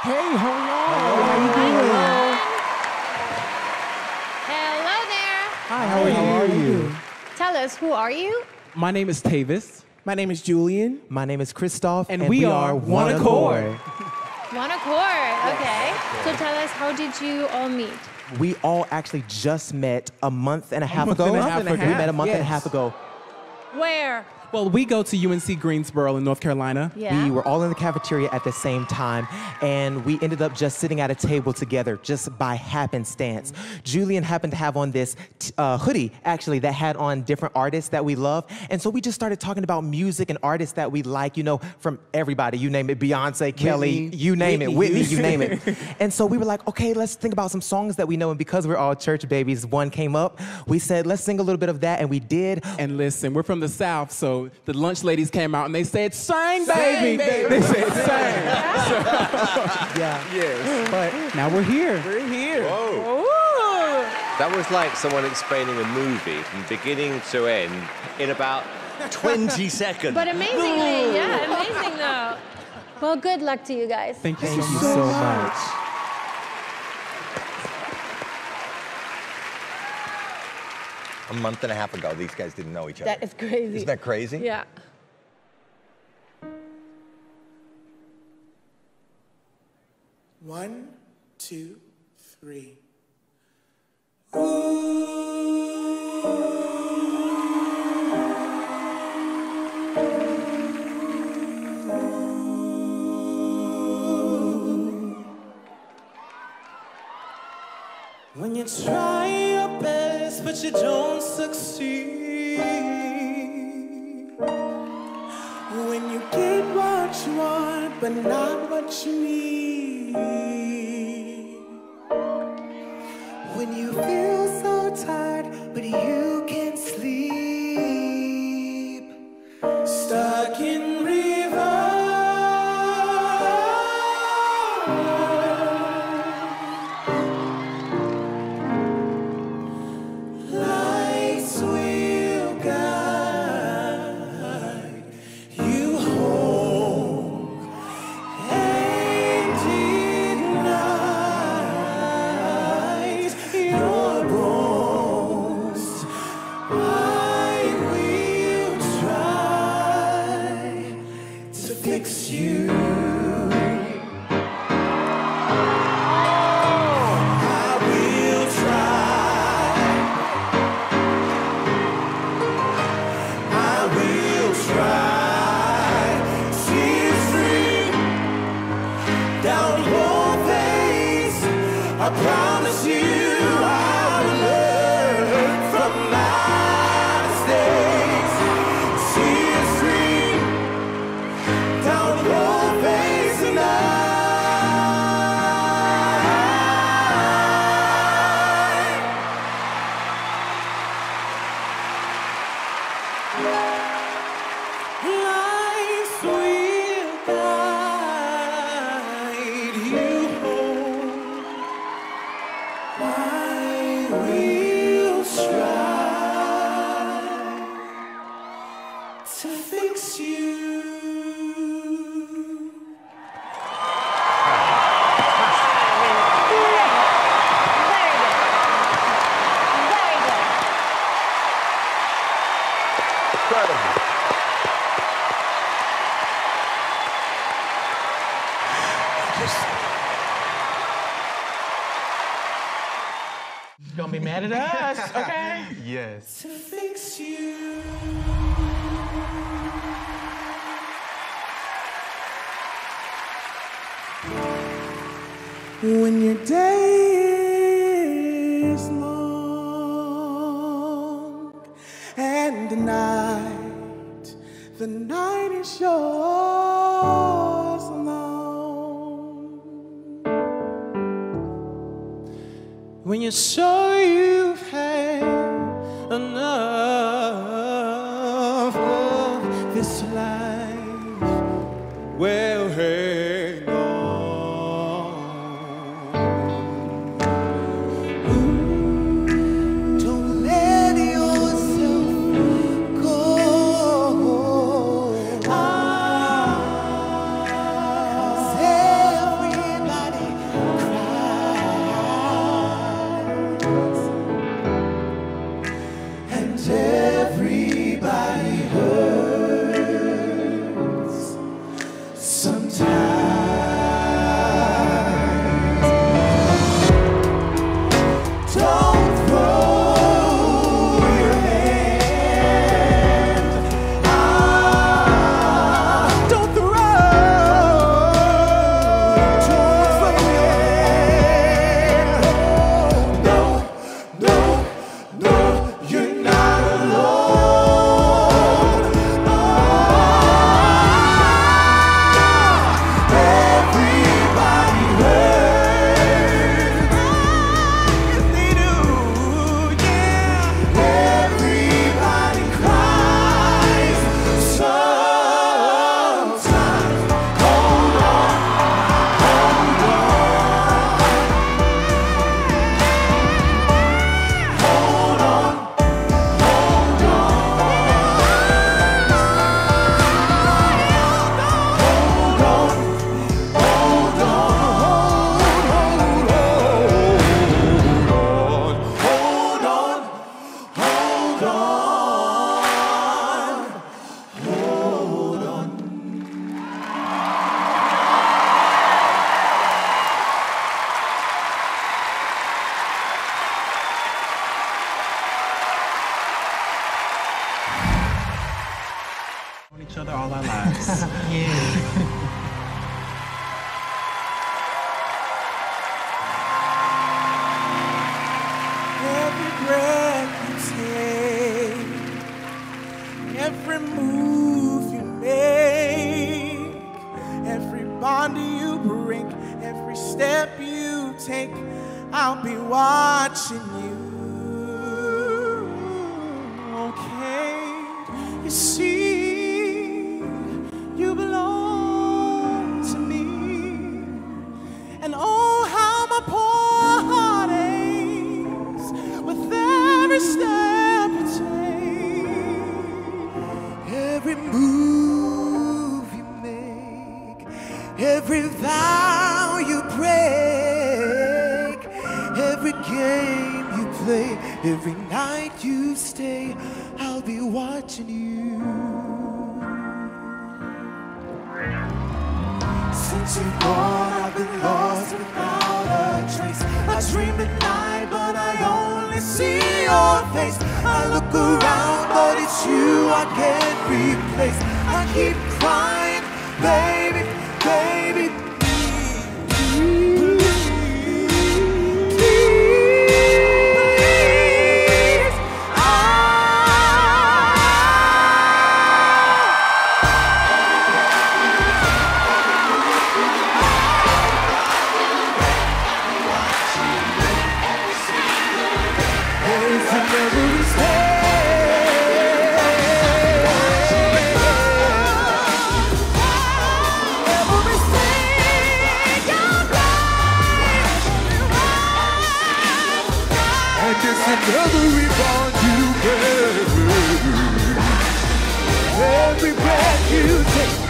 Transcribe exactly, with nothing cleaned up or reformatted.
Hey, how are y'all? Hello. How you doing? Hello there. Hi, how are you? How are you? Tell us, who are you? My name is Tavis. My name is Julian. My name is Christoph, And we are One Accord. One Accord. Okay. So tell us, how did you all meet? We all actually just met a month and a half month ago. and a half We ago. met a month and a Yes. half ago. Where? Well, we go to U N C Greensboro in North Carolina. Yeah. We were all in the cafeteria at the same time, and we ended up just sitting at a table together just by happenstance. Julian happened to have on this t- uh, hoodie, actually, that had on different artists that we love. And so we just started talking about music and artists that we like, you know, from everybody. You name it, Beyonce, Kelly, you name it, Whitney, you name it. And so we were like, okay, let's think about some songs that we know. And because we're all church babies, one came up. We said, let's sing a little bit of that, and we did. And listen, we're from the South, so the lunch ladies came out and they said, "Sing, baby!" They said, "Sing." Yeah. Yes. But now we're here. We're here. Whoa. That was like someone explaining a movie from beginning to end in about twenty seconds. But amazingly, yeah, amazing though. Well, good luck to you guys. Thank you Thank so you much. so much. A month and a half ago, these guys didn't know each other. That is crazy. Isn't that crazy? Yeah. One, two, three. When you try your best, but you don't succeed. When you get what you want, but not what you need. When you feel so tired, but you can't sleep. Stuck in reverse. Lights will guide you home and ignite your bones. I will try to fix you. I will try. I will try. Tears stream down your face. I promise you I will learn from my mistakes. Tears stream down your face tonight. Lights will guide you home. I will try to fix you. Very good. Very good. Incredible. Gonna be mad at us, okay? Yes. To fix you. When your day is long and the night, the night is yours alone. When you're sure you've had enough of this life, well, hang on. Ooh, don't let yourself go. Ah, 'cause everybody drink, every step you take, I'll be watching you. Okay, you see, you belong to me, and oh, how my poor heart aches with every step you take, every move you make, every vow you break, every game you play, every night you stay, I'll be watching you. Since you've gone, I've been lost without a trace. I dream at night, but I only see your face. I look around, but it's you I can't replace. I keep crying, baby, baby, please, please, ah. It's in every step. It's in every bond you bear, every breath you take.